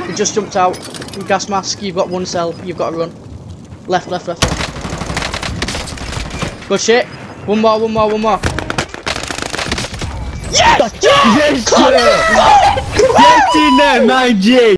He just jumped out. Gas mask, you've got one cell, you've got to run. Left. Good shit. One more. Yes! Yes! Yes! Yes! Yes!